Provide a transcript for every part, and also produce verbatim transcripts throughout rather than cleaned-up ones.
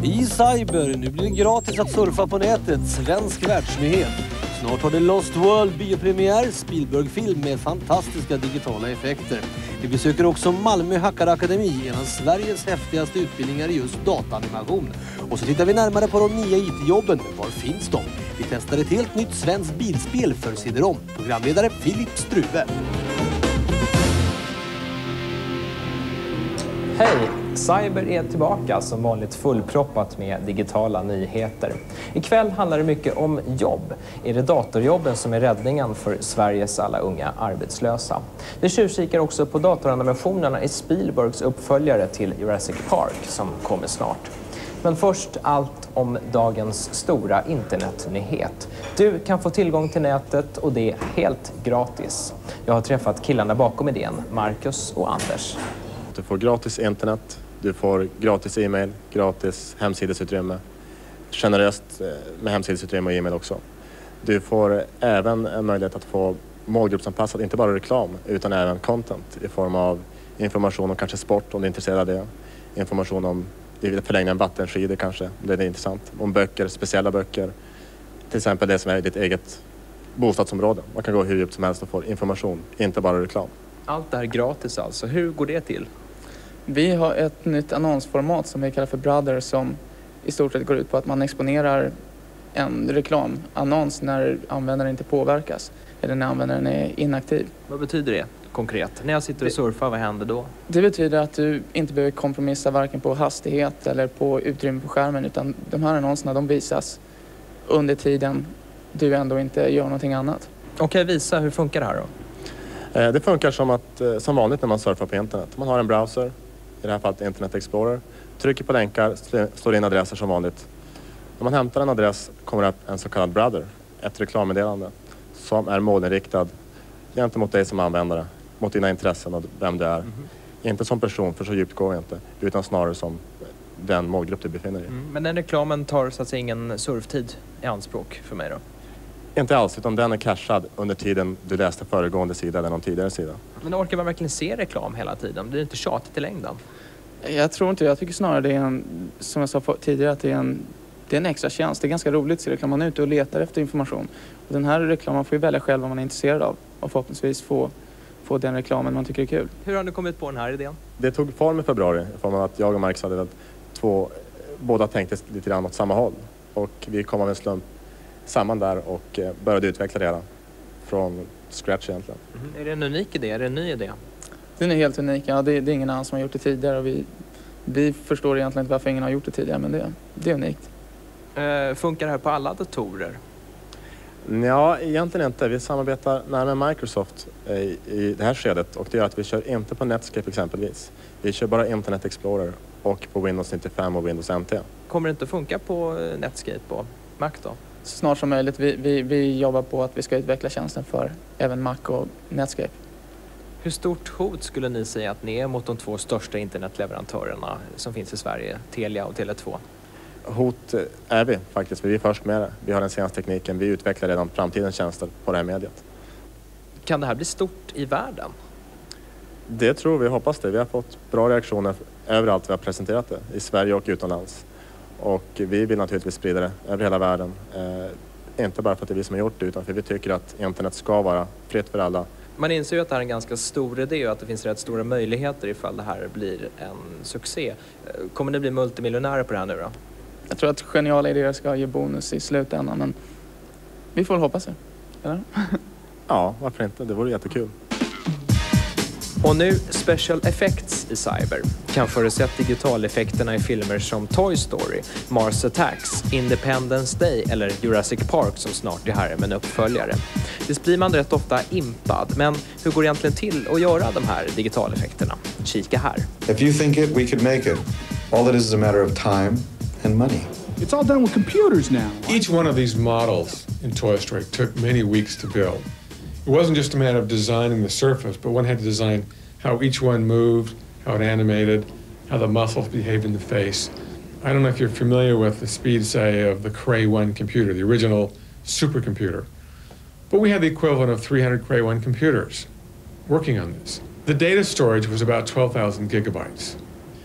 I Cyber, nu blir det gratis att surfa på nätet. Svensk världsnyhet. Snart har det Lost World biopremiär, Spielberg-film med fantastiska digitala effekter. Vi besöker också Malmö Hackarakademi, en av Sveriges häftigaste utbildningar i just dataanimation. Och så tittar vi närmare på de nya I T-jobben. Var finns de? Vi testar ett helt nytt svenskt bilspel för C D-rom. Programledare Filip Struve. Hej! Cyber är tillbaka som vanligt fullproppat med digitala nyheter. Ikväll handlar det mycket om jobb. Är det datorjobben som är räddningen för Sveriges alla unga arbetslösa? Vi tjuvkikar också på datoranimationerna i Spielbergs uppföljare till Jurassic Park som kommer snart. Men först allt om dagens stora internetnyhet. Du kan få tillgång till nätet och det är helt gratis. Jag har träffat killarna bakom idén, Marcus och Anders. Du får gratis internet, du får gratis e-mail, gratis hemsidesutrymme. Generöst med hemsidesutrymme och e-mail också. Du får även en möjlighet att få målgruppsanpassat, inte bara reklam utan även content i form av information om kanske sport om du är intresserad av det. Information om förlängningen vattenskidor kanske, om det är intressant. Om böcker, speciella böcker. Till exempel det som är i ditt eget bostadsområde. Man kan gå hur djupt som helst och få information, inte bara reklam. Allt det här gratis alltså. Hur går det till? Vi har ett nytt annonsformat som vi kallar för Brother som i stort sett går ut på att man exponerar en reklamannons när användaren inte påverkas eller när användaren är inaktiv. Vad betyder det konkret? När jag sitter och surfar, vad händer då? Det betyder att du inte behöver kompromissa varken på hastighet eller på utrymme på skärmen utan de här annonserna de visas under tiden du ändå inte gör någonting annat. Okej, visa. Hur funkar det här då? Det funkar som, att, som vanligt när man surfar på internet. Man har en browser, i det här fallet Internet Explorer. Trycker på länkar, slår in adresser som vanligt. När man hämtar en adress kommer det upp en så kallad brother, ett reklammeddelande som är målinriktad gentemot dig som användare, mot dina intressen och vem du är. Mm-hmm. Inte som person, för så djupt går vi inte, utan snarare som den målgrupp du befinner dig i. Mm, men den reklamen tar så att säga ingen surftid i anspråk för mig då? Inte alls, utan den är cashad under tiden du läste föregående sida eller någon tidigare sida. Men orkar man verkligen se reklam hela tiden? Blir det inte tjatigt i längden? Jag tror inte, jag tycker snarare det är en, som jag sa tidigare, att det är en, det är en extra tjänst. Det är ganska roligt att se reklam. Man är ute och letar efter information. Och den här reklamen får ju välja själv vad man är intresserad av. Och förhoppningsvis få, få den reklamen man tycker är kul. Hur har du kommit på den här idén? Det tog form i februari, i form av att jag och Marcus hade två, båda tänkte lite grann åt samma håll. Och vi kom av en slump samman där och började utveckla det hela från scratch egentligen. Mm. Är det en unik idé? Är det en ny idé? Den är helt unik. Ja, det, det är ingen annan som har gjort det tidigare. Och vi, vi förstår egentligen inte varför ingen har gjort det tidigare, men det, det är unikt. Uh, funkar det här på alla datorer? Ja, egentligen inte. Vi samarbetar närmare Microsoft i, i det här skedet och det gör att vi kör inte på Netscape exempelvis. Vi kör bara Internet Explorer och på Windows nittiofem och Windows N T. Kommer det inte funka på Netscape och Mac då? Så snart som möjligt. Vi, vi, vi jobbar på att vi ska utveckla tjänsten för även Mac och Netscape. Hur stort hot skulle ni säga att ni är mot de två största internetleverantörerna som finns i Sverige, Telia och Tele två? Hot är vi faktiskt, för vi är först med det. Vi har den senaste tekniken, vi utvecklar redan framtidens tjänster på det här mediet. Kan det här bli stort i världen? Det tror vi, hoppas det. Vi har fått bra reaktioner överallt vi har presenterat det, i Sverige och utomlands. Och vi vill naturligtvis sprida det över hela världen. Eh, inte bara för att det är vi som har gjort det, utan för att vi tycker att internet ska vara fritt för alla. Man inser ju att det här är en ganska stor idé och att det finns rätt stora möjligheter ifall det här blir en succé. Kommer ni bli multimiljonärer på det här nu då? Jag tror att geniala idéer ska ge bonus i slutändan, men vi får hoppas det. Eller? Ja, varför inte? Det vore jättekul. Och nu special effects i Cyber. Kanske har du sett digitaleffekterna i filmer som Toy Story, Mars Attacks, Independence Day eller Jurassic Park som snart är här med en uppföljare. Det blir man rätt ofta impad, men hur går det egentligen till att göra de här digitaleffekterna? Kika här. If you think it, we could make it. All it is is a matter of time and money. It's all done with computers now. Each one of these models in Toy Story took many weeks to build. It wasn't just a matter of designing the surface, but one had to design how each one moved, how it animated, how the muscles behaved in the face. I don't know if you're familiar with the speed, say, of the Cray one computer, the original supercomputer. But we had the equivalent of three hundred Cray one computers working on this. The data storage was about twelve thousand gigabytes.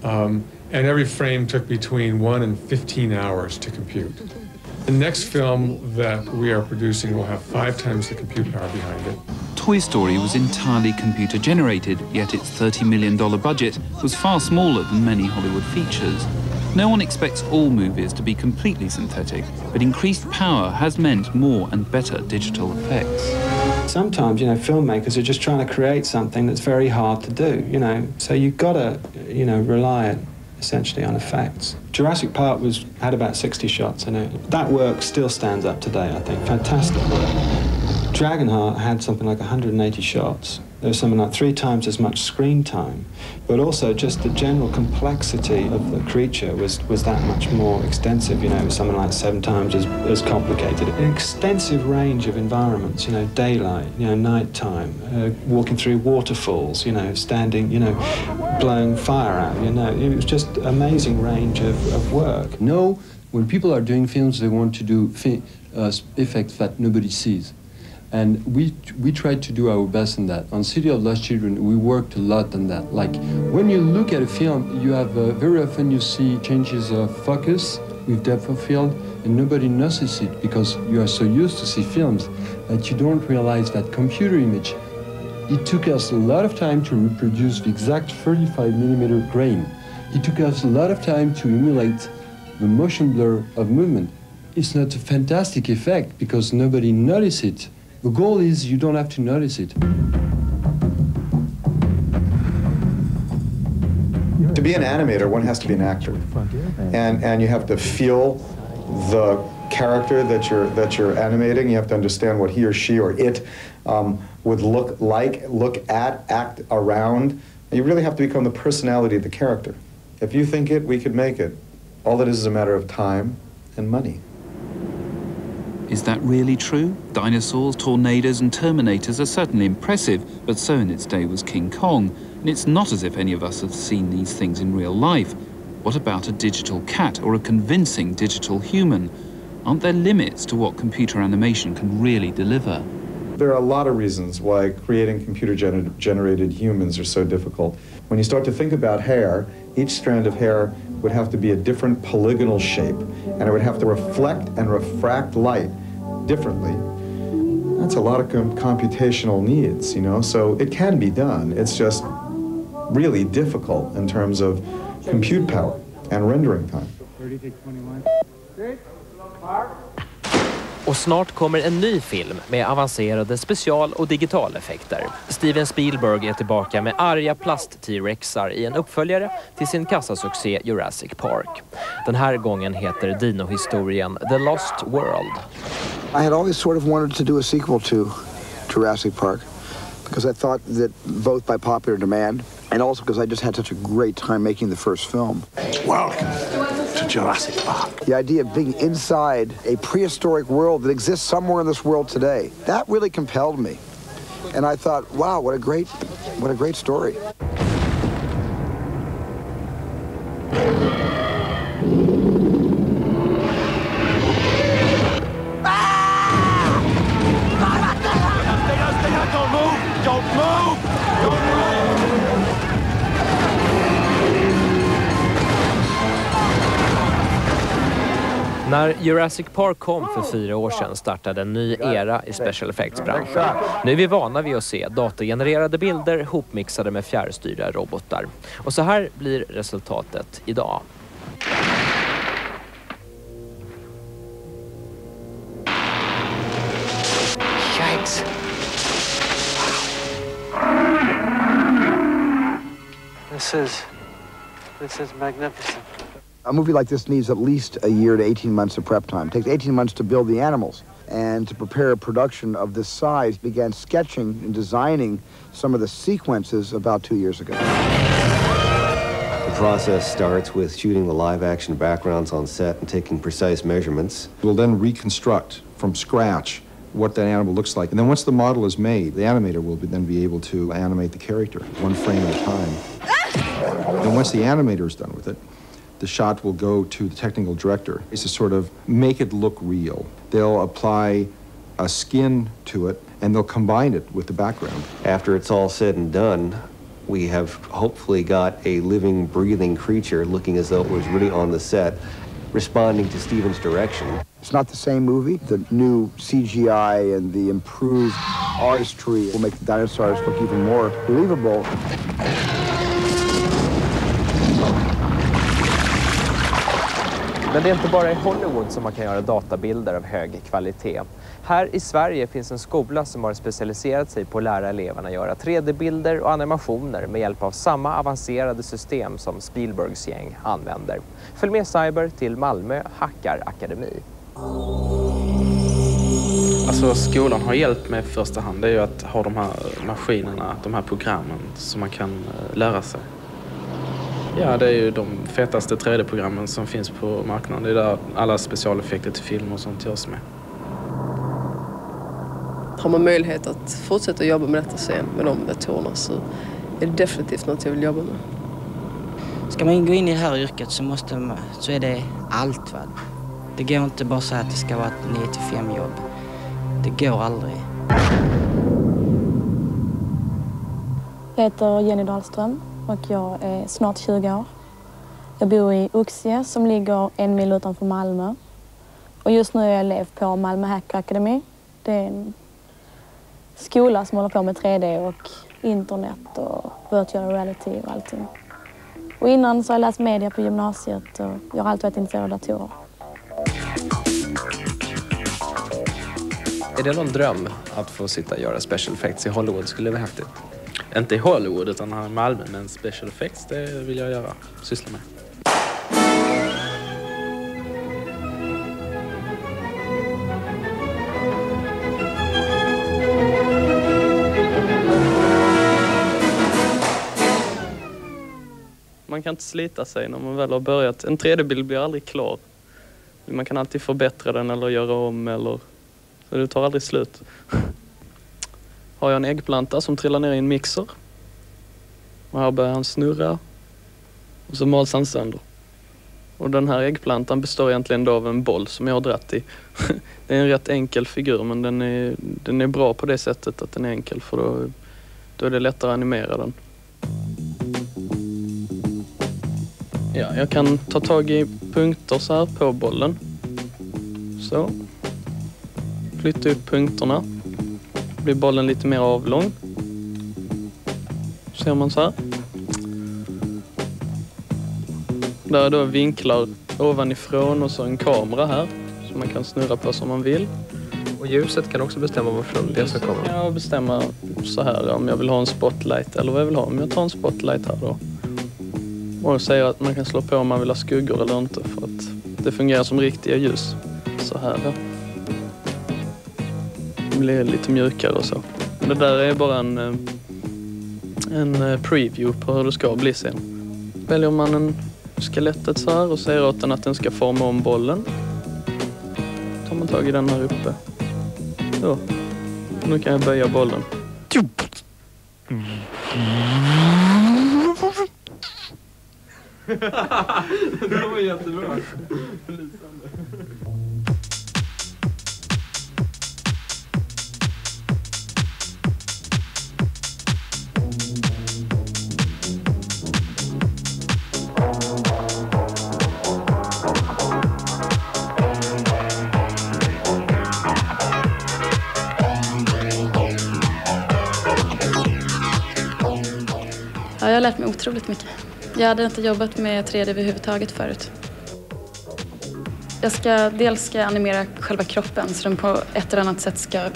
Um, and every frame took between one and fifteen hours to compute. The next film that we are producing will have five times the compute power behind it. Toy Story was entirely computer-generated, yet its thirty million dollar budget was far smaller than many Hollywood features. No one expects all movies to be completely synthetic, but increased power has meant more and better digital effects. Sometimes, you know, filmmakers are just trying to create something that's very hard to do, you know, so you've got to, you know, rely essentially on effects. Jurassic Park was had about sixty shots in it. That work still stands up today, I think. Fantastic work. Dragonheart had something like one hundred eighty shots. There was something like three times as much screen time, but also just the general complexity of the creature was, was that much more extensive, you know, it was something like seven times as, as complicated. An extensive range of environments, you know, daylight, you know, nighttime, uh, walking through waterfalls, you know, standing, you know, blowing fire out, you know, it was just amazing range of, of work. No, when people are doing films, they want to do fi uh, effects that nobody sees. And we, we tried to do our best in that. On City of Lost Children, we worked a lot on that. Like, when you look at a film, you have, uh, very often you see changes of focus with depth of field, and nobody notices it because you are so used to see films that you don't realize that computer image. It took us a lot of time to reproduce the exact thirty-five millimeter grain. It took us a lot of time to emulate the motion blur of movement. It's not a fantastic effect because nobody notices it. The goal is you don't have to notice it. To be an animator, one has to be an actor. And, and you have to feel the character that you're, that you're animating. You have to understand what he or she or it um, would look like, look at, act around. You really have to become the personality of the character. If you think it, we could make it. All that is is a matter of time and money. Is that really true? Dinosaurs, tornadoes and Terminators are certainly impressive, but so in its day was King Kong. And it's not as if any of us have seen these things in real life. What about a digital cat or a convincing digital human? Aren't there limits to what computer animation can really deliver? There are a lot of reasons why creating computer-generated humans are so difficult. When you start to think about hair, each strand of hair would have to be a different polygonal shape, and it would have to reflect and refract light differently. That's a lot of com computational needs, you know, so it can be done. It's just really difficult in terms of compute power and rendering time. Och snart kommer en ny film med avancerade special- och digitaleffekter. Steven Spielberg är tillbaka med arga plast-T-rexar i en uppföljare till sin kassasuccé Jurassic Park. Den här gången heter dinohistorien The Lost World. I had always sort of wanted to do a sequel to Jurassic Park because I thought that both by popular demand and also because I just had such a great time making the first film. Welcome to Jurassic Park. The idea of being inside a prehistoric world that exists somewhere in this world today, that really compelled me. And I thought, wow, what a great, what a great story. Don't move! Don't move! Don't move! När Jurassic Park kom för fyra år sedan startade en ny era i special effects-branschen. Nu är vi vana vid att se datorgenererade bilder hopmixade med fjärrstyrda robotar. Och så här blir resultatet idag. Yikes. This is, this is magnificent. A movie like this needs at least a year to eighteen months of prep time. It takes eighteen months to build the animals. And to prepare a production of this size, began sketching and designing some of the sequences about two years ago. The process starts with shooting the live-action backgrounds on set and taking precise measurements. We'll then reconstruct from scratch what that animal looks like. And then once the model is made, the animator will be, then be able to animate the character one frame at a time. And once the animator is done with it, the shot will go to the technical director. It's to sort of make it look real. They'll apply a skin to it, and they'll combine it with the background. After it's all said and done, We have hopefully got a living, breathing creature looking as though it was really on the set, responding to Steven's direction. It's not the same movie. The new C G I and the improved artistry will make the dinosaurs look even more believable. Men det är inte bara i Hollywood som man kan göra databilder av hög kvalitet. Här i Sverige finns en skola som har specialiserat sig på att lära eleverna göra tre D-bilder och animationer med hjälp av samma avancerade system som Spielbergs gäng använder. Följ med Cyber till Malmö Hackarakademi. Alltså skolan har hjälpt mig i första hand. Det är ju att ha de här maskinerna, de här programmen som man kan lära sig. Ja, det är ju de fetaste tre D-programmen som finns på marknaden. Det är där alla specialeffekter till film och sånt görs med. Har man möjlighet att fortsätta jobba med detta sen, med de datorerna, så är det definitivt något jag vill jobba med. Ska man gå in i det här yrket så, måste man, så är det allt. Va? Det går inte bara så att det ska vara ett nio till fem jobb. Det går aldrig. Jag heter Jenny Dahlström och jag är snart tjugo år. Jag bor i Uxie som ligger en mil utanför Malmö. Och just nu är jag elev på Malmö Hackarakademi. Det är en skola som håller på med tre D och internet och virtual reality och allting. Och innan så har jag läst media på gymnasiet och jag har alltid varit intresserad av datorer. Är det någon dröm att få sitta och göra special effects i Hollywood? Skulle det vara häftigt? Inte i Hollywood utan här i Malmö, men special effects, det vill jag göra, syssla med. Man kan inte slita sig när man väl har börjat. En tre D-bild blir aldrig klar. Man kan alltid förbättra den eller göra om, eller så det tar aldrig slut. Har jag en äggplanta som trillar ner i en mixer. Och här börjar han snurra. Och så mals han sönder. Och den här äggplantan består egentligen då av en boll som jag har dratt i. Det är en rätt enkel figur, men den är, den är bra på det sättet att den är enkel, för då, då är det lättare att animera den. Ja, jag kan ta tag i punkter så här på bollen. Så. Flytta upp punkterna. Blir bollen lite mer avlång. Ser man så här. Där är då vinklar ovanifrån och så en kamera här som man kan snurra på som man vill. Och ljuset kan också bestämma varifrån det ska komma. Jag bestämma så här om jag vill ha en spotlight eller vad jag vill ha. Om jag tar en spotlight här då. Och säger att man kan slå på om man vill ha skuggor eller inte, för att det fungerar som riktiga ljus. Så här då. Det blir lite mjukare och så. Det där är bara en, en preview på hur det ska bli sen. Väljer man en skelettet så här och säger åt den att den ska forma om bollen. Tar man tag i den här uppe. Så. Nu kan jag böja bollen. Det var jättebra. Ja, jag har lärt mig otroligt mycket. Jag hade inte jobbat med tre D överhuvudtaget förut. Jag ska, dels ska jag animera själva kroppen så den på ett eller annat sätt ska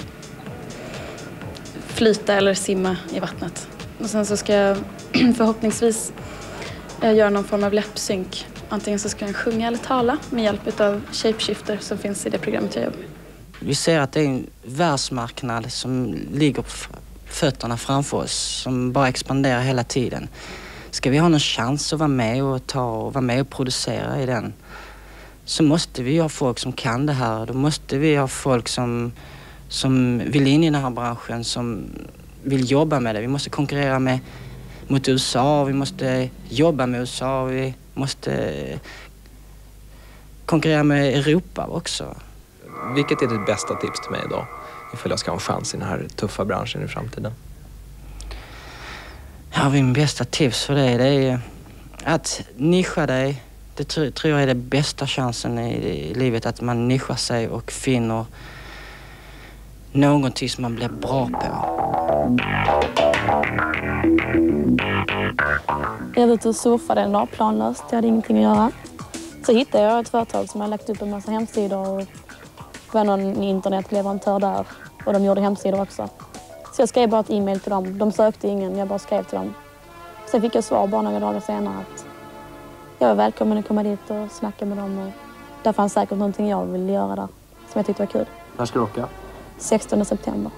flyta eller simma i vattnet. Och sen så ska jag förhoppningsvis göra någon form av läppsynk. Antingen så ska jag sjunga eller tala med hjälp av shapeshifter som finns i det programmet jag jobbar. Vi ser att det är en världsmarknad som ligger på fötterna framför oss, som bara expanderar hela tiden. Ska vi ha någon chans att vara med och ta och vara med och producera i den, så måste vi ha folk som kan det här. Då måste vi ha folk som, som vill in i den här branschen, som vill jobba med det. Vi måste konkurrera med, mot U S A, vi måste jobba med U S A, vi måste konkurrera med Europa också. Vilket är ditt bästa tips till mig idag, ifall jag ska ha en chans i den här tuffa branschen i framtiden? Ja, min bästa tips för det, det är att nischa dig. Det tror, tror jag är den bästa chansen i, i livet, att man nischar sig och finner någonting som man blir bra på. Jag var ute och surfade en dag planlöst, jag hade ingenting att göra. Så hittade jag ett företag som hade lagt upp en massa hemsidor och var någon internetleverantör där och de gjorde hemsidor också. Så jag skrev bara ett e-mail till dem. De sökte ingen, jag bara skrev till dem. Sen fick jag svar bara några dagar senare att jag var välkommen att komma dit och snacka med dem. Och där fanns säkert någonting jag ville göra där som jag tyckte var kul. När ska du åka? sextonde september.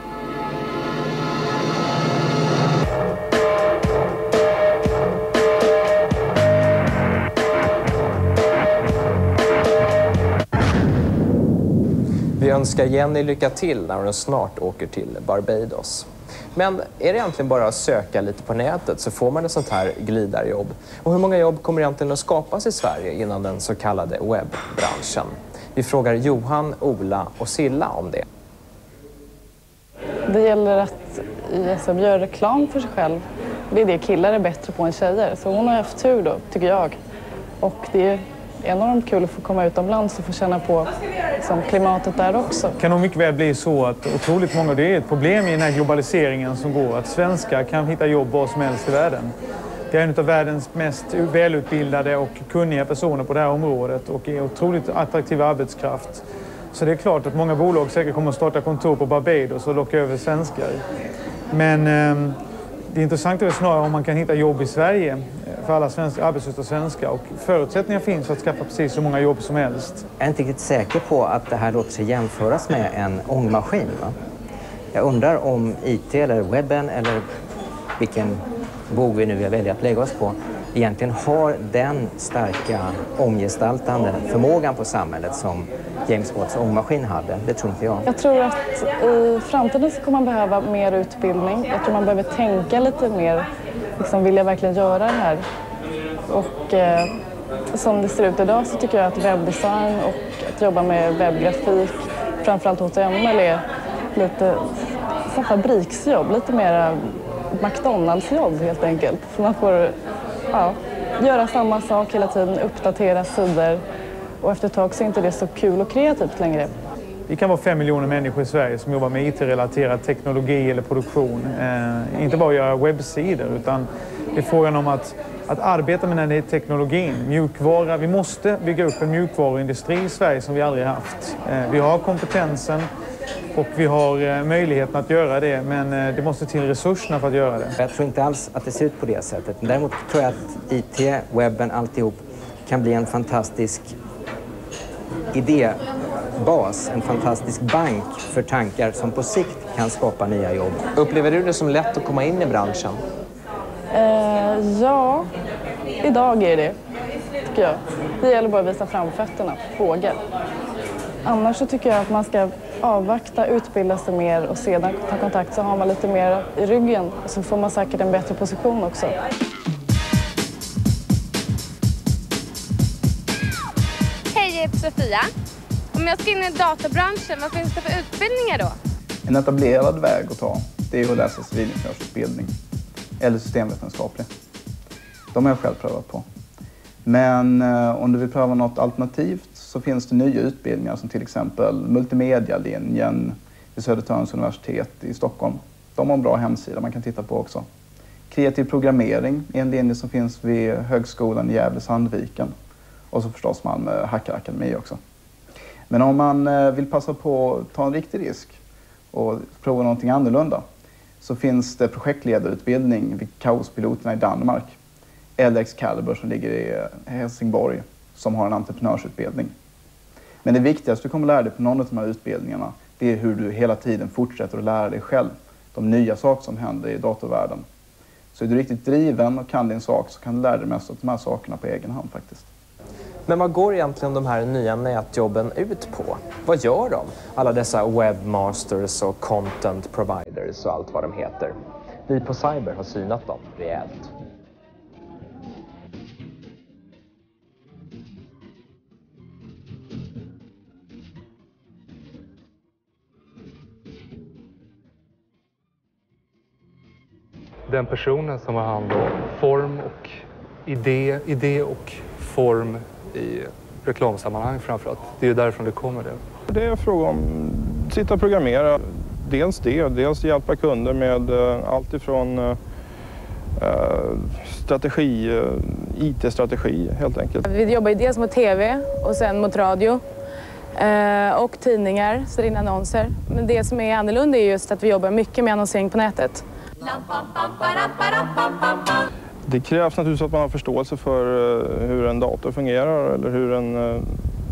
Vi önskar Jenny lycka till när hon snart åker till Barbados. Men är det egentligen bara att söka lite på nätet så får man ett sånt här glidarjobb? Och hur många jobb kommer egentligen att skapas i Sverige inom den så kallade webbranschen? Vi frågar Johan, Ola och Silla om det. Det gäller att I S M gör reklam för sig själv. Det är det killar är bättre på än tjejer. Så hon har haft tur då, tycker jag. Och det är enormt kul att få komma utomlands och få känna på liksom, klimatet där också. Det kan nog mycket väl bli så att otroligt många, det är ett problem i den här globaliseringen som går, att svenskar kan hitta jobb var som helst i världen. Det är en av världens mest välutbildade och kunniga personer på det här området och är otroligt attraktiv arbetskraft. Så det är klart att många bolag säkert kommer att starta kontor på Barbados och locka över svenskar. Men eh, det intressanta är snarare om man kan hitta jobb i Sverige för alla svenska, arbetslösa svenskar, och förutsättningar finns för att skaffa precis så många jobb som helst. Jag är inte riktigt säker på att det här låter sig jämföras med en ångmaskin. Va? Jag undrar om I T eller webben eller vilken bog vi nu väljer att lägga oss på egentligen har den starka omgestaltande förmågan på samhället som James Watts ångmaskin hade. Det tror inte jag. Jag tror att i framtiden så kommer man behöva mer utbildning. Jag tror man behöver tänka lite mer, liksom, vill jag verkligen göra det här? Och eh, som det ser ut idag så tycker jag att webbdesign och att jobba med webbgrafik, framförallt H T M L, är lite som fabriksjobb, lite mer McDonalds-jobb helt enkelt. Så man får ja, göra samma sak hela tiden, uppdatera sidor, och efter ett tag så är inte det så kul och kreativt längre. Vi kan vara fem miljoner människor i Sverige som jobbar med I T-relaterad teknologi eller produktion. Eh, inte bara göra webbsidor, utan det är frågan om att, att arbeta med den här teknologin, mjukvara. Vi måste bygga upp en mjukvaruindustri i Sverige som vi aldrig haft. Eh, vi har kompetensen och vi har eh, möjligheten att göra det, men eh, det måste till resurserna för att göra det. Jag tror inte alls att det ser ut på det sättet. Däremot tror jag att I T, webben, alltihop kan bli en fantastisk idébas, en fantastisk bank för tankar som på sikt kan skapa nya jobb. Upplever du det som lätt att komma in i branschen? Eh, ja, idag är det, tycker jag. Det gäller bara att visa framfötterna, fråga. Annars så tycker jag att man ska avvakta, utbilda sig mer och sedan ta kontakt, så har man lite mer i ryggen. Så får man säkert en bättre position också. Hej, jag heter Sofia. Om jag ska in i databranschen, vad finns det för utbildningar då? En etablerad väg att ta, det är att läsa civilingenjörsutbildning eller systemvetenskaplig. De har jag själv prövat på. Men eh, om du vill pröva något alternativt så finns det nya utbildningar som till exempel multimedialinjen vid Södertörns universitet i Stockholm. De har en bra hemsida man kan titta på också. Kreativ programmering är en linje som finns vid Högskolan i Gävle-Sandviken. Och så förstås Malmö Hackerakademi också. Men om man vill passa på att ta en riktig risk och prova någonting annorlunda så finns det projektledarutbildning vid Kaospiloterna i Danmark. Eller Excalibur som ligger i Helsingborg som har en entreprenörsutbildning. Men det viktigaste du kommer lära dig på någon av de här utbildningarna, det är hur du hela tiden fortsätter att lära dig själv. De nya saker som händer i datorvärlden. Så är du riktigt driven och kan din sak så kan du lära dig mest av de här sakerna på egen hand faktiskt. Men vad går egentligen de här nya nätjobben ut på? Vad gör de? Alla dessa webmasters och content providers och allt vad de heter. Vi på Cyber har synat dem rejält. den personen som har hand om form och idé, idé och form i reklamsammanhang framförallt. Det är ju därifrån det kommer det. Det är fråga om att sitta och programmera. Dels det, dels hjälpa kunder med allt ifrån uh, strategi, uh, I T-strategi helt enkelt. Vi jobbar ju dels mot tv och sen mot radio uh, och tidningar, så det är annonser. Men det som är annorlunda är just att vi jobbar mycket med annonsering på nätet. Det krävs naturligtvis att man har förståelse för uh, hur en dator fungerar eller hur en uh,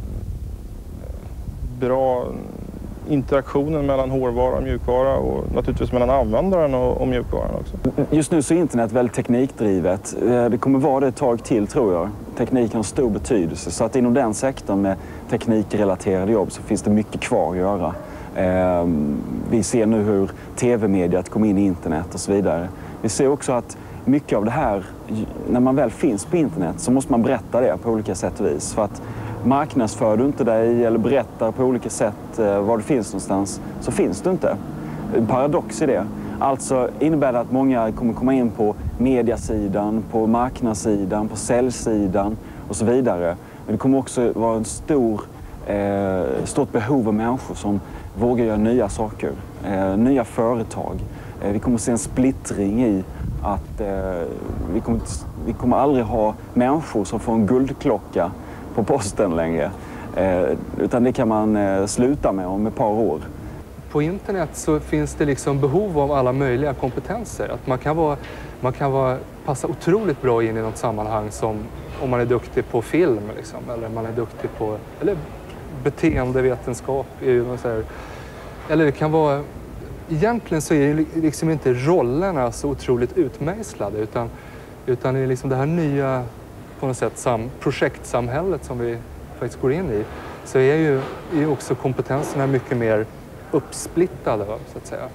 bra interaktionen mellan hårdvara och mjukvara och naturligtvis mellan användaren och, och mjukvaran också. Just nu så är internet väldigt teknikdrivet. Det kommer vara det ett tag till, tror jag. Tekniken har stor betydelse, så att inom den sektorn med teknikrelaterade jobb så finns det mycket kvar att göra. Vi ser nu hur tv-mediet kommer in i internet och så vidare. Vi ser också att mycket av det här, när man väl finns på internet så måste man berätta det på olika sätt och vis. För att marknadsför du inte dig eller berättar på olika sätt var du finns någonstans, så finns du inte. En paradox i det. Alltså innebär det att många kommer komma in på mediasidan, på marknadssidan, på säljsidan och så vidare. Men det kommer också vara en stor, eh, stort behov av människor som vågar göra nya saker, eh, nya företag. Eh, vi kommer se en splittring i att eh, vi, kommer, vi kommer aldrig ha människor som får en guldklocka på posten längre. Eh, utan det kan man eh, sluta med om ett par år. På internet så finns det liksom behov av alla möjliga kompetenser. Att man kan, vara, man kan vara, passa otroligt bra in i något sammanhang som om man är duktig på film liksom, eller man är duktig på eller beteendevetenskap. Så här. Eller det kan vara... Egentligen så är det liksom inte rollerna så otroligt utmejslade utan, utan det är liksom det här nya på något sätt sam, projektsamhället som vi faktiskt går in i, så är ju är också kompetenserna mycket mer uppsplittade, så att säga.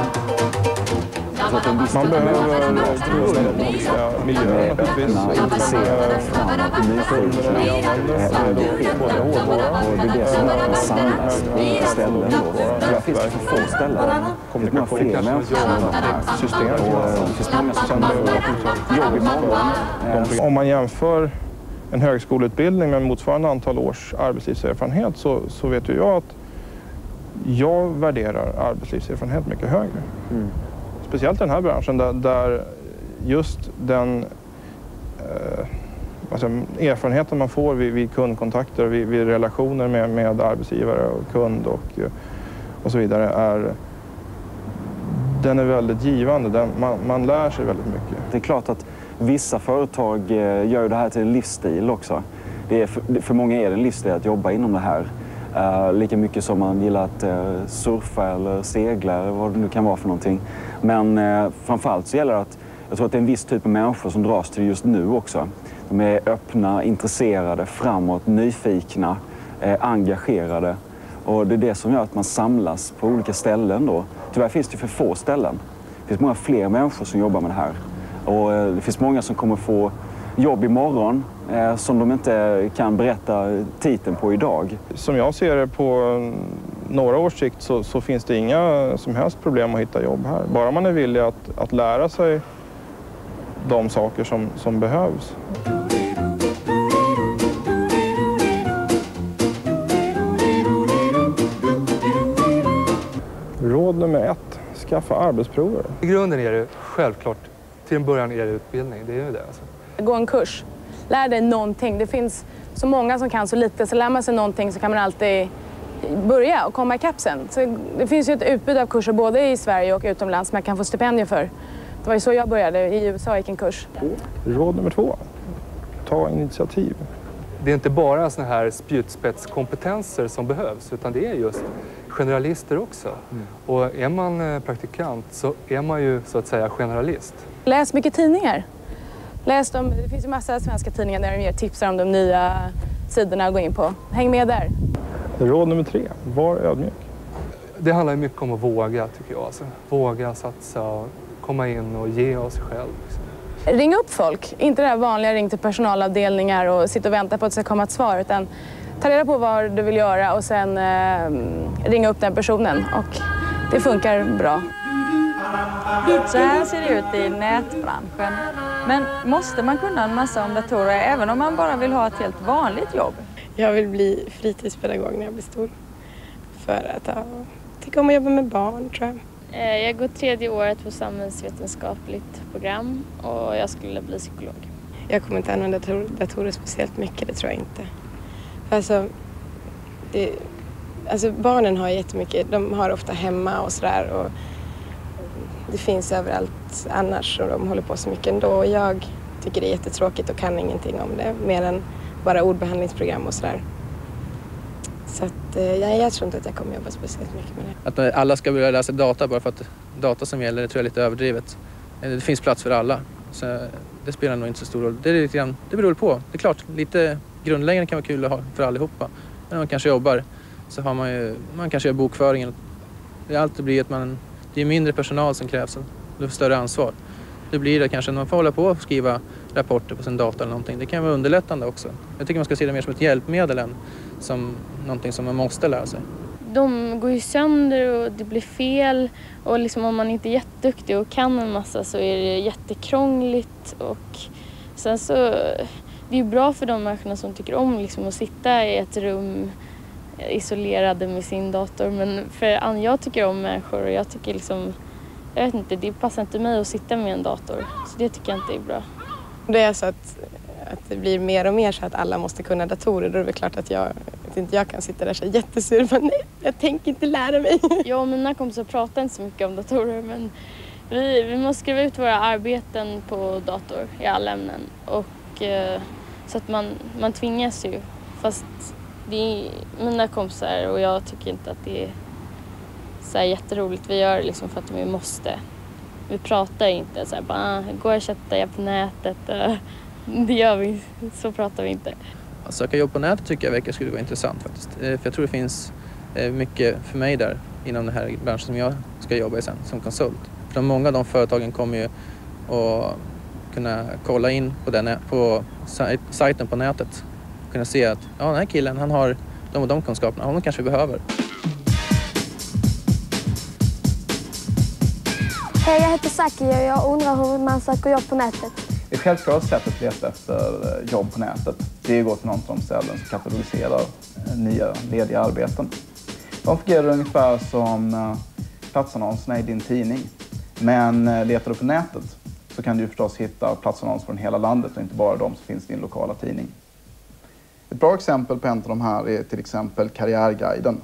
Man behöver olika miljöer naturligtvis. Intressera framåt i nyfikenhet. Både hårdvara och det är det som är samlas på ställen. Det finns för få ställen. Det är många fler människor som jobbar här. System. Det finns många som behöver jobb imorgon. Om man jämför en högskoleutbildning med motsvarande antal års arbetslivserfarenhet så, så vet ju jag att jag värderar arbetslivserfarenhet mycket högre. Mm. Speciellt i den här branschen där, där just den eh, alltså erfarenheten man får vid, vid kundkontakter, vid, vid relationer med, med arbetsgivare och kund och, och så vidare är, den är väldigt givande. Den, man, man lär sig väldigt mycket. Det är klart att vissa företag gör det här till en livsstil också. Det är för, för många är det en livsstil att jobba inom det här. Uh, lika mycket som man gillar att uh, surfa eller segla eller vad det nu kan vara för någonting. Men uh, framförallt så gäller det att jag tror att det är en viss typ av människor som dras till just nu också. De är öppna, intresserade, framåt, nyfikna, uh, engagerade. Och det är det som gör att man samlas på olika ställen då. Tyvärr finns det för få ställen. Det finns många fler människor som jobbar med det här. Och uh, det finns många som kommer få jobb imorgon eh, som de inte kan berätta titeln på idag. Som jag ser det på några års sikt så, så finns det inga som helst problem att hitta jobb här. Bara man är villig att, att lära sig de saker som, som behövs. Råd nummer ett, skaffa arbetsprover. I grunden är det självklart, till en början är det utbildning, det är ju det alltså. Gå en kurs. Lär dig någonting. Det finns så många som kan så lite, så lär man sig någonting så kan man alltid börja och komma i kapsen. Så det finns ju ett utbud av kurser både i Sverige och utomlands som man kan få stipendier för. Det var ju så jag började. I U S A gick en kurs. Råd nummer två. Ta initiativ. Det är inte bara såna här spjutspetskompetenser som behövs utan det är just generalister också. Mm. Och är man praktikant så är man ju så att säga generalist. Läs mycket tidningar. Läs dem. Det finns ju massa svenska tidningar där de ger tips om de nya sidorna att gå in på. Häng med där. Råd nummer tre. Var ödmjuk. Det handlar mycket om att våga tycker jag. Alltså. Våga satsa och komma in och ge av sig själv. Liksom. Ring upp folk. Inte det här vanliga ring till personalavdelningar och sitta och vänta på att det ska komma ett svar. Utan ta reda på vad du vill göra och sen eh, ringa upp den personen. Och det funkar bra. Så här ser det ut i nätbranschen. Men måste man kunna en massa om datorer även om man bara vill ha ett helt vanligt jobb? Jag vill bli fritidspedagog när jag blir stor. För att ja, tycka om att jobba med barn, tror jag. Jag går tredje året på samhällsvetenskapligt program och jag skulle bli psykolog. Jag kommer inte använda dator- datorer speciellt mycket, det tror jag inte. Alltså, det, alltså barnen har jättemycket, de har ofta hemma och sådär. Och det finns överallt annars och de håller på så mycket ändå. Och jag tycker det är jättetråkigt och kan ingenting om det. Mer än bara ordbehandlingsprogram och sådär. Så att, ja, jag tror inte att jag kommer jobba speciellt mycket med det. Att alla ska börja läsa data bara för att data som gäller, det tror jag är lite överdrivet. Det finns plats för alla. Så det spelar nog inte så stor roll. Det, är lite grann, det beror på. Det är klart, lite grundläggande kan vara kul att ha för allihopa. Men när man kanske jobbar så har man ju, man kanske gör bokföringen. Det alltid blir att man, det är mindre personal som krävs och det får större ansvar. Det blir det kanske när man får hålla på och skriva rapporter på sin data eller någonting. Det kan vara underlättande också. Jag tycker man ska se det mer som ett hjälpmedel än som någonting som man måste lära sig. De går ju sönder och det blir fel och liksom om man inte är jätteduktig och kan en massa så är det jättekrångligt och sen så det är ju bra för de människorna som tycker om liksom att sitta i ett rum isolerade med sin dator, men för jag tycker om människor och jag tycker liksom jag vet inte, det passar inte mig att sitta med en dator så det tycker jag inte är bra. Det är så att, att det blir mer och mer så att alla måste kunna datorer. Då är det klart att jag, att inte jag kan sitta där så jättesur. Men nej, jag tänker inte lära mig. Jag och mina kompisar pratar inte så mycket om datorer. Men vi, vi måste skriva ut våra arbeten på dator i alla ämnen. Och, eh, så att man, man tvingas ju. Fast det är mina kompisar och jag tycker inte att det är så här jätteroligt. Vi gör det liksom för att vi måste. Vi pratar inte så här, bara, går jag chatta jag på nätet? Det gör vi, så pratar vi inte. Att söka jobb på nätet tycker jag verkar skulle vara intressant faktiskt. För jag tror det finns mycket för mig där inom den här branschen som jag ska jobba i sen som konsult. För många av de företagen kommer ju att kunna kolla in på, den, på sajten på nätet. Kunna se att ja, den här killen han har de och de kunskaperna, honom kanske vi behöver. Hej, jag heter Saki och jag undrar hur man söker jobb på nätet. Det självklara sättet att leta efter jobb på nätet det är att gå till någon av de ställen som katalogiserar nya lediga arbeten. De fungerar ungefär som platsannonserna i din tidning. Men letar du på nätet så kan du förstås hitta platsannonser från hela landet och inte bara de som finns i din lokala tidning. Ett bra exempel på en av de här är till exempel Karriärguiden.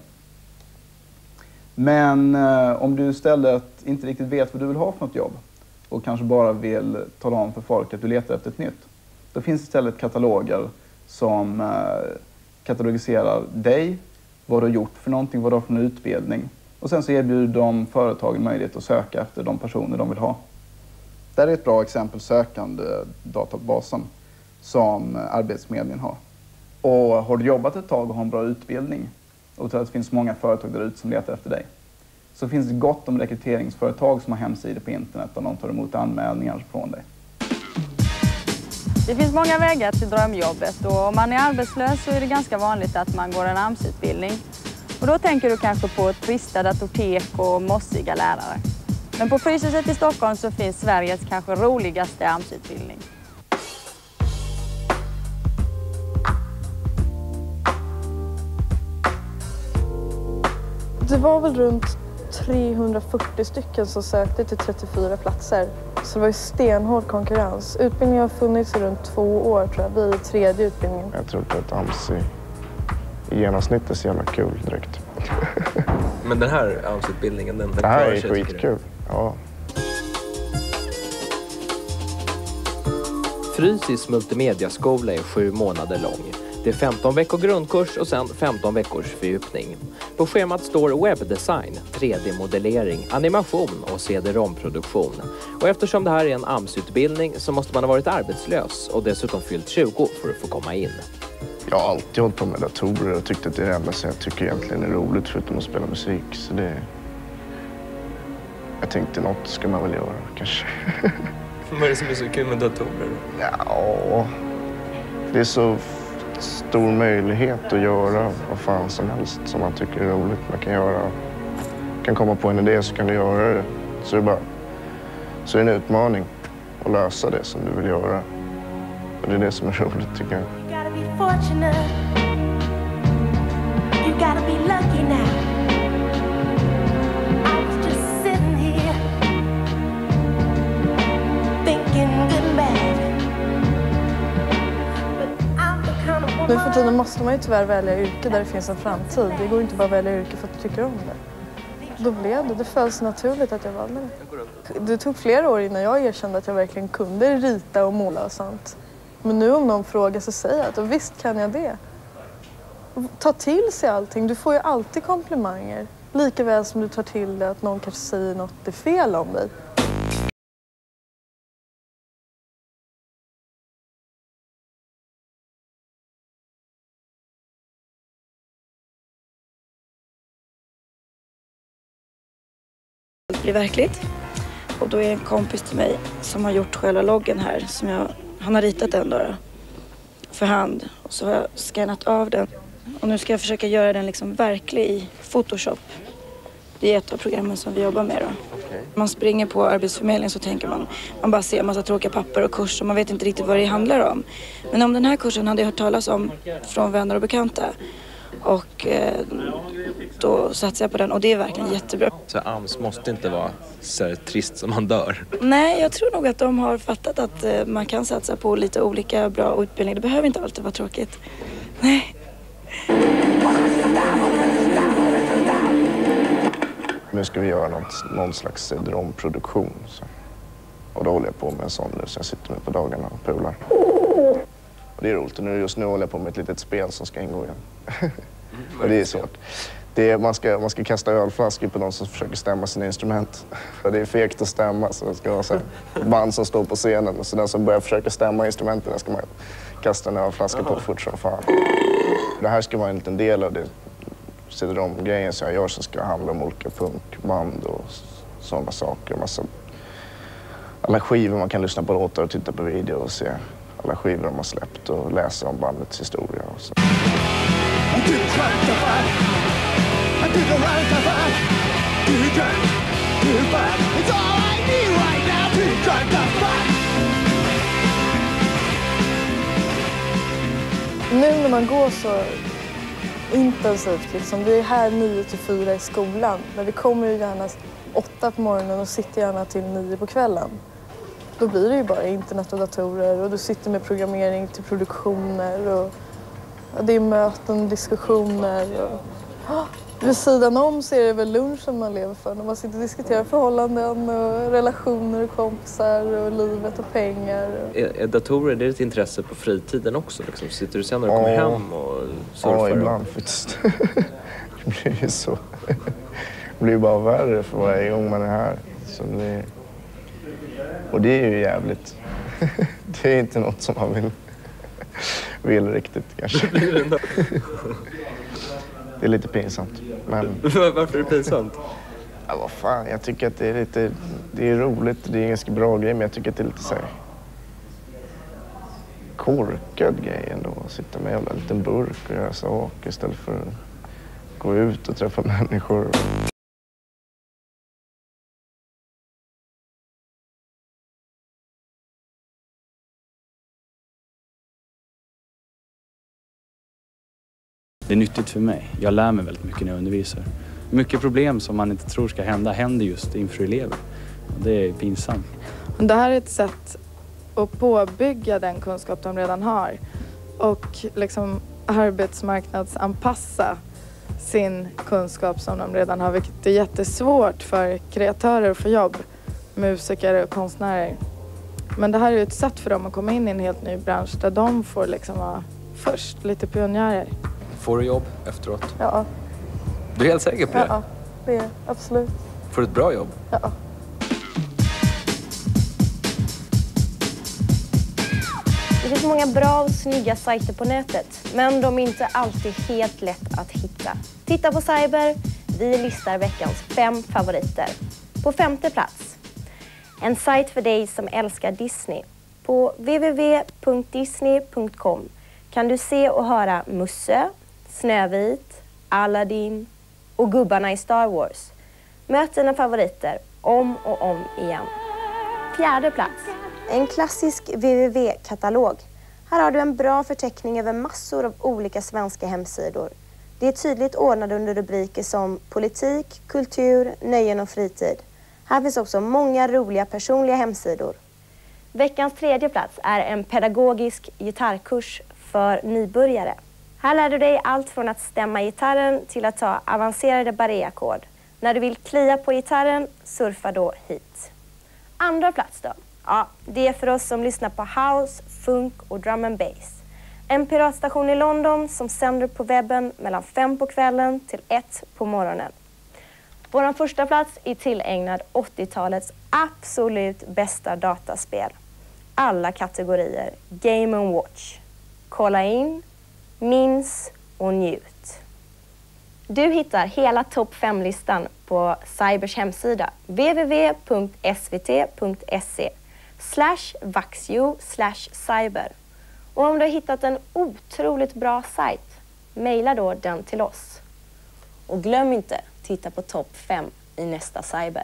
Men eh, om du istället inte riktigt vet vad du vill ha för något jobb och kanske bara vill tala om för folk att du letar efter ett nytt, då finns istället kataloger som eh, katalogiserar dig, vad du har gjort för någonting, vad du har för en utbildning. Och sen så erbjuder de företagen möjlighet att söka efter de personer de vill ha. Det är ett bra exempel sökande databasen som Arbetsförmedlingen har. Och har du jobbat ett tag och har en bra utbildning och tror att det finns många företag där ute som letar efter dig, så finns det gott om rekryteringsföretag som har hemsidor på internet där de tar emot anmälningar från dig. Det finns många vägar till drömjobbet och om man är arbetslös så är det ganska vanligt att man går en AMS-utbildning. Och då tänker du kanske på trista datortek och mossiga lärare. Men på Fryshuset i Stockholm så finns Sveriges kanske roligaste AMS-utbildning. Det var väl runt trehundrafyrtio stycken som sökte till trettiofyra platser. Så det var ju stenhård konkurrens. Utbildningen har funnits i runt två år tror jag. Vi är tredje utbildningen. Jag tror inte att AMS i, i genomsnitt är så jävla kul direkt. Men den här AMS-utbildningen, den, den det här är skitkul. Ja. Frysys multimediaskola är sju månader lång. Det är femton veckor grundkurs och sen femton veckors fördjupning. På schemat står webbdesign, tre D-modellering, animation och C D-ROM-produktion. Och eftersom det här är en AMS-utbildning så måste man ha varit arbetslös och dessutom fyllt tjugo för att få komma in. Jag har alltid hållit på med datorer och tyckt att det är det enda som jag tycker egentligen är roligt förutom att spela musik. Så det... Jag tänkte något ska man väl göra kanske. Vad är det som är så kul med datorer då? Ja, det är så stor möjlighet att göra vad fan som helst som man tycker är roligt. Man kan göra, kan komma på en idé så kan du göra det. Så det är bara Så är det en utmaning att lösa det som du vill göra. Och det är det som är roligt tycker jag. You gotta be fortunate. You gotta be lucky now. I was just sitting here thinking good and bad. But I'm the kind of woman. Nu för tiden måste man ju tyvärr välja yrke där det finns en framtid. Det går inte bara att välja yrke för att du tycker om det. Då blev det. Det följs naturligt att jag valde det. Det tog flera år innan jag erkände att jag verkligen kunde rita och måla och sånt. Men nu om någon frågar så säger jag att och visst kan jag det. Ta till sig allting. Du får ju alltid komplimanger. Lika väl som du tar till dig att någon kanske säger något är fel om dig. Det blir verkligt. Och då är det en kompis till mig som har gjort själva loggen här. Som jag, han har ritat den då, då för hand. Och så har jag skannat av den. Och nu ska jag försöka göra den liksom verklig i Photoshop. Det är ett av programmen som vi jobbar med då. Okay. Man springer på Arbetsförmedlingen så tänker man, man bara ser en massa tråkiga papper och kurser. Man vet inte riktigt vad det handlar om. Men om den här kursen hade jag hört talas om från vänner och bekanta. Och eh, då satsade jag på den och det är verkligen jättebra. Så AMS måste inte vara så trist som man dör? Nej, jag tror nog att de har fattat att eh, man kan satsa på lite olika bra utbildning. Det behöver inte alltid vara tråkigt. Nej. Nu ska vi göra något, någon slags dromproduktion. Så. Och då håller jag på med en sån nu så jag sitter med på dagarna och pular. Och det är roligt. Och nu, just nu håller jag på med ett litet spel som ska ingå igen. Och det är svårt. Det är, man, ska, man ska kasta ölflaskor på de som försöker stämma sina instrument. För det är fegt att stämma så det ska vara så här band som står på scenen. Så den som börjar försöka stämma instrumenten ska man kasta en ölflaska på fort som fan. Det här ska vara en liten del av det. C D-rom-grejen som jag gör som ska handla om olika punkband och sådana saker. Massa, alla skivor man kan lyssna på låtar och titta på video och se alla skivor de har släppt och läsa om bandets historia. Och så. Nu när man går så intensivt, liksom, vi är här nio till fyra i skolan. Men vi kommer ju gärna åtta på morgonen och sitter gärna till nio på kvällen. Då blir det ju bara internet och datorer och du sitter med programmering till produktioner och ja, det är möten, diskussioner. Och, oh, vid sidan om så är det väl lunchen man lever för när man sitter och diskuterar förhållanden och relationer och kompisar och livet och pengar. Och... Är, är datorer det är ett intresse på fritiden också? Liksom? Sitter du sen när du kommer ja. hem och surfar? Ja, ibland faktiskt. Det blir ju så. Det blir bara värre för varje gång man är här. Så det blir... Och det är ju jävligt. Det är inte något som man vill, vill riktigt kanske. Det är lite pinsamt. Men... Varför är det pinsamt? Ja, vad fan. Jag tycker att det är lite... Det är roligt. Det är en ganska bra grej. Men jag tycker att det är lite så här... korkad grej ändå. Att sitta med en liten burk och göra saker istället för att gå ut och träffa människor. Det är nyttigt för mig. Jag lär mig väldigt mycket när jag undervisar. Mycket problem som man inte tror ska hända händer just inför elever. Och det är pinsamt. Det här är ett sätt att påbygga den kunskap de redan har och liksom arbetsmarknadsanpassa sin kunskap som de redan har, vilket är jättesvårt för kreatörer att få jobb, musiker och konstnärer. Men det här är ett sätt för dem att komma in i en helt ny bransch där de får liksom vara först, lite pionjärer. Får du jobb efteråt? Ja. Du är helt säker på det? Ja, det är absolut. Får du ett bra jobb? Ja. Det finns många bra och snygga sajter på nätet, men de är inte alltid helt lätt att hitta. Titta på Cyber, vi listar veckans fem favoriter. På femte plats, en sajt för dig som älskar Disney. På w w w punkt disney punkt com kan du se och höra Musse, Snövit, Aladdin och gubbarna i Star Wars. Möt dina favoriter om och om igen. fjärde plats, en klassisk W W W-katalog. Här har du en bra förteckning över massor av olika svenska hemsidor. Det är tydligt ordnade under rubriker som politik, kultur, nöjen och fritid. Här finns också många roliga personliga hemsidor. Veckans tredje plats är en pedagogisk gitarrkurs för nybörjare. Här lär du dig allt från att stämma gitarren till att ta avancerade barré-ackord. När du vill klia på gitarren, surfa då hit. Andra plats då? Ja, det är för oss som lyssnar på house, funk och drum and bass. En piratstation i London som sänder på webben mellan fem på kvällen till ett på morgonen. Vår första plats är tillägnad åttiotalets absolut bästa dataspel. Alla kategorier. Game and Watch. Kolla in, minns och njut. Du hittar hela topp fem-listan på Cybers hemsida w w w punkt s v t punkt se slash vaxio slash cyber. Och om du har hittat en otroligt bra sajt, mejla då den till oss. Och glöm inte, titta på topp fem i nästa Cyber.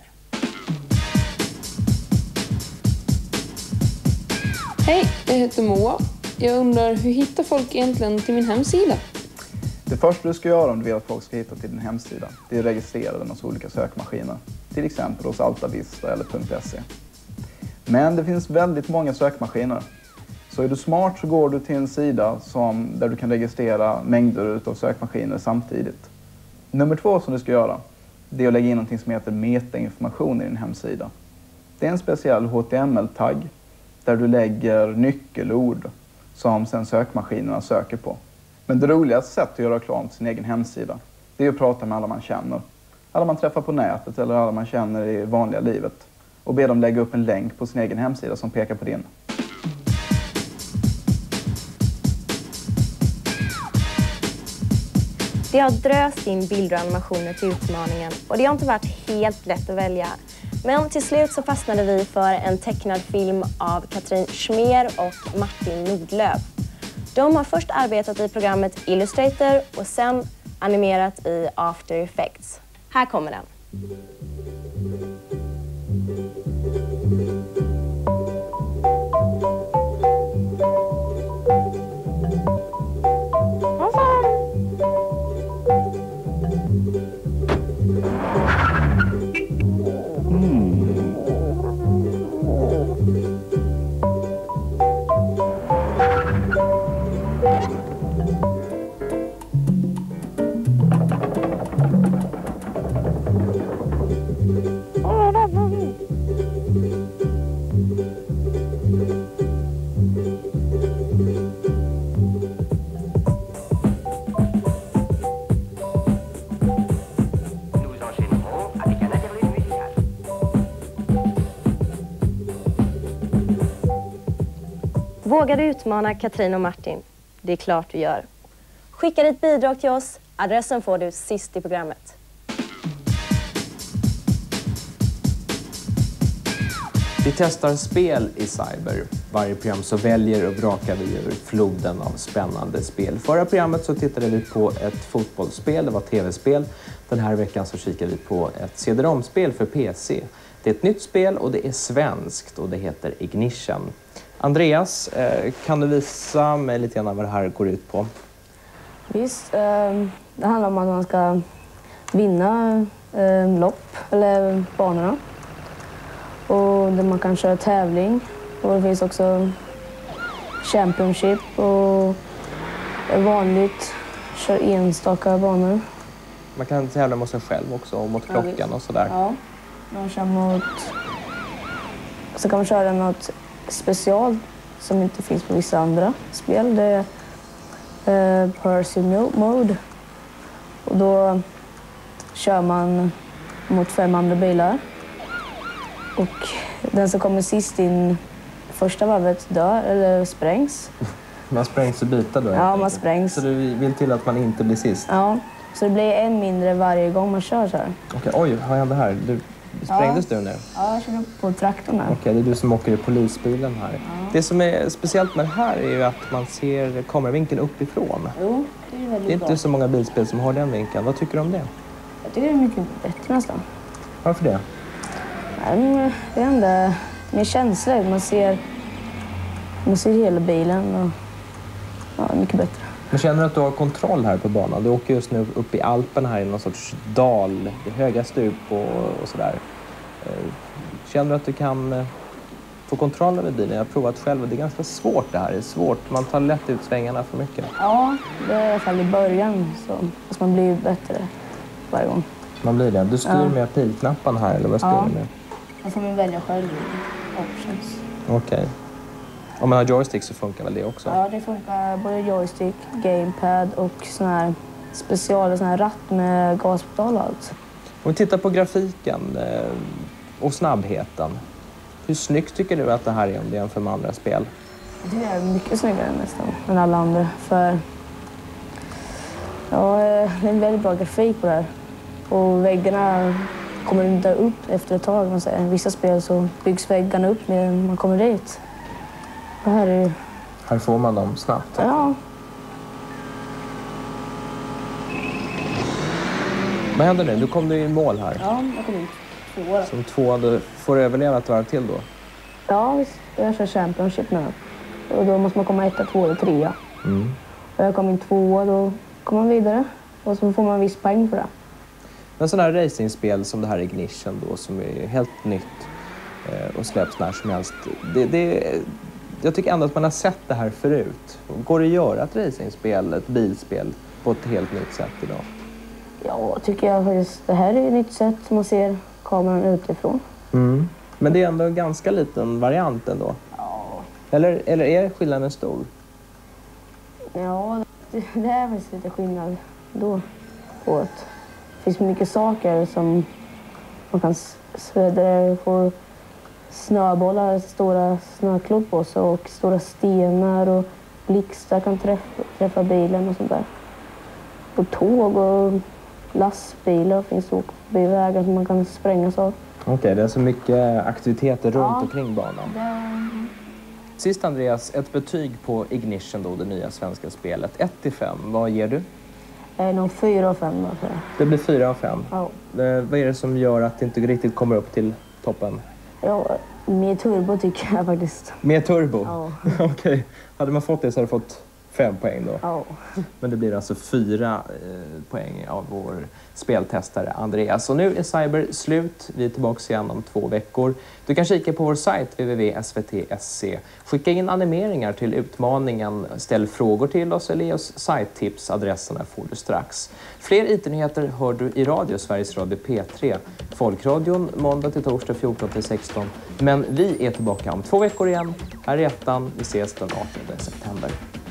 Hej, jag heter Moa. Jag undrar, hur hittar folk egentligen till min hemsida? Det första du ska göra om du vill att folk ska hitta till din hemsida, det är att registrera den hos olika sökmaskiner. Till exempel hos Altavista eller .se. Men det finns väldigt många sökmaskiner. Så är du smart så går du till en sida som, där du kan registrera mängder av sökmaskiner samtidigt. Nummer två som du ska göra, det är att lägga in något som heter metainformation i din hemsida. Det är en speciell H T M L-tagg där du lägger nyckelord som sen sökmaskinerna söker på. Men det roligaste sättet att göra reklam till sin egen hemsida, det är att prata med alla man känner. Alla man träffar på nätet eller alla man känner i vanliga livet. Och be dem lägga upp en länk på sin egen hemsida som pekar på din. Det har dröst in bilder och animationer till utmaningen och det har inte varit helt lätt att välja. Men till slut så fastnade vi för en tecknad film av Katrin Schmer och Martin Nordlöf. De har först arbetat i programmet Illustrator och sen animerat i After Effects. Här kommer den. Vågar du utmana Katrin och Martin? Det är klart du gör. Skicka ditt bidrag till oss. Adressen får du sist i programmet. Vi testar spel i Cyber. Varje program så väljer och vrakar vi ur floden av spännande spel. Förra programmet så tittade vi på ett fotbollsspel, det var tv-spel. Den här veckan så kikar vi på ett C D ROM-spel för P C. Det är ett nytt spel och det är svenskt och det heter Ignition. Andreas, kan du visa mig lite grann vad det här går ut på? Visst, det handlar om att man ska vinna lopp eller banorna. Och där man kan köra tävling. Och det finns också Championship och vanligt kör enstaka banor. Man kan tävla mot sig själv också och mot klockan ja, och sådär. Ja, man kör mot... Så kan man köra något special som inte finns på vissa andra spel. Det är uh, Pursuit Mode. Och då kör man mot fem andra bilar. Och den som kommer sist in första varvet dör eller sprängs. Man sprängs i bitar då? Ja, man sprängs. Så du vill till att man inte blir sist? Ja, så det blir en mindre varje gång man kör så här. Okej, oj, vad hände här? Du, sprängdes ja. du nu? Ja, jag körde på traktorn här. Okej, det är du som åker i polisbilen här. Ja. Det som är speciellt med det här är ju att man ser kameravinkeln uppifrån. Jo, det är väldigt bra. Det är inte bra. så många bilspel som har den vinkeln. Vad tycker du om det? Jag tycker det är mycket bättre nästan. Varför det? Jag vet inte. mer känsla. Man ser, man ser hela bilen och ja, mycket bättre. Men känner du att du har kontroll här på banan? Du åker just nu upp i Alpen här i någon sorts dal, det är höga stup och, och sådär. Känner du att du kan få kontroll över bilen? Jag har provat själv och det är ganska svårt det här. Det är svårt, man tar lätt ut svängarna för mycket. Ja, det är i alla fall i början. Så, fast man blir ju bättre varje gång. Man blir det. Du styr ja. med pilknapparna här eller vad styr ja. du med? Jag får man välja själv options. Okej. Okay. Om man har joystick så funkar väl det också? Ja, det funkar både joystick, gamepad och sån här special sån här ratt med gaspedal och allt. Om vi tittar på grafiken och snabbheten. Hur snyggt tycker du att det här är om det jämför med andra spel? Det är mycket snyggare nästan än alla andra. För ja, det är en väldigt bra grafik på det här. Och väggarna kommer inte upp efter ett tag. Man säger. I vissa spel så byggs väggarna upp när man kommer dit. Det här är... Här får man dem snabbt. Ja. Vad händer nu? Du kom du i mål här. Ja, jag kom in tvåa. Som tvåa, du får överleva ett varv till då? Ja, visst. Jag kör Championship nu. Och då måste man komma etta, två eller trea. Mm. Och jag kom in tvåa, då kommer man vidare. Och så får man en viss poäng för det. Men sådana här racingspel som det här Ignition då, som är helt nytt eh, och släpps när som helst. Det, det, jag tycker ändå att man har sett det här förut. Går det att göra ett racingspel, ett bilspel, på ett helt nytt sätt idag? Ja, tycker jag faktiskt. Det här är ett nytt sätt. Man ser kameran utifrån. Mm. Men det är ändå en ganska liten variant ändå. Ja. Eller, eller är skillnaden stor? Ja, det, det är faktiskt lite skillnad då. På att det finns mycket saker som man kan där få snöbollar, stora snöklubbor och stora stenar och blixtar kan träffa, träffa bilen och sånt där. På tåg och lastbilar finns det vägar som man kan sprängas av. Okej, okay, det är så mycket aktiviteter runt ja. omkring banan. Det... Sist Andreas, ett betyg på Ignition då, det nya svenska spelet. ett till fem, vad ger du? Eh, någon fyra och fem då, tror jag. Det blir fyra av fem. Ja. Eh, vad är det som gör att det inte riktigt kommer upp till toppen? Ja, mer turbo tycker jag faktiskt. Mer turbo? Ja. Okej. Okay. Hade man fått det så hade du fått fem poäng då. Ja. Men det blir alltså fyra eh, poäng av vår speltestare Andreas. Och nu är Cyber slut. Vi är tillbaka igen om två veckor. Du kan kika på vår sajt w w w punkt s v t punkt se. Skicka in animeringar till utmaningen. Ställ frågor till oss eller ge oss sajttips. Adresserna får du strax. Fler I T-nyheter hör du i radio, Sveriges Radio P tre. Folkradion måndag till torsdag fjorton till sexton. Men vi är tillbaka om två veckor igen. Här är ettan. Vi ses den artonde september.